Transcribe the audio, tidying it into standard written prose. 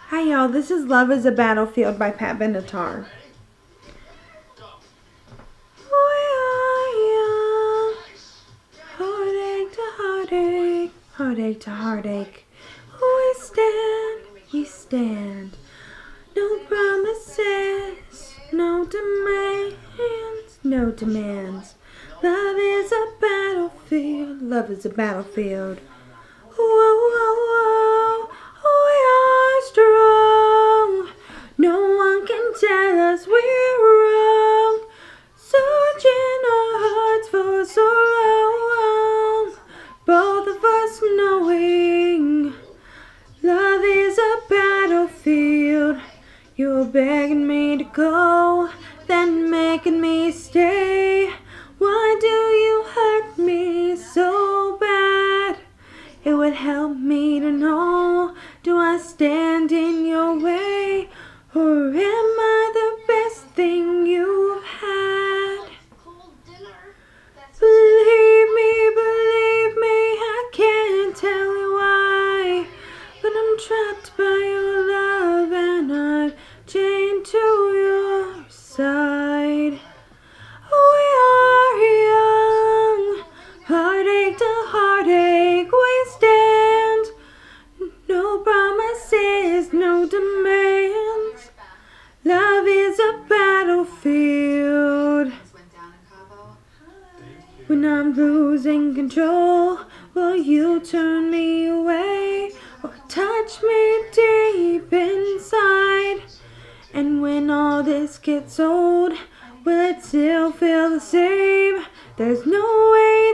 Hi y'all, this is Love is a Battlefield by Pat Benatar. Heartache to heartache, heartache to heartache. We stand. No promises, no demands, no demands. Love is a battlefield, love is a battlefield. Whoa, whoa, whoa, we are strong. No one can tell us we're wrong. Searching our hearts for so long, both of us knowing love is a battlefield. You're begging me to go, then making me stay. Why do you hurt me so bad? It would help me to know, do I stand in your way, or am I the best thing you've had? Believe me, I can't tell you why, but I'm trapped by your love and I'm chained to your side. We are young, heartache to heartache we stand. No promises, no demands. Love is a battlefield. When I'm losing control, will you turn me away or touch me deep inside? And when all this gets old, will it still feel the same? There's no way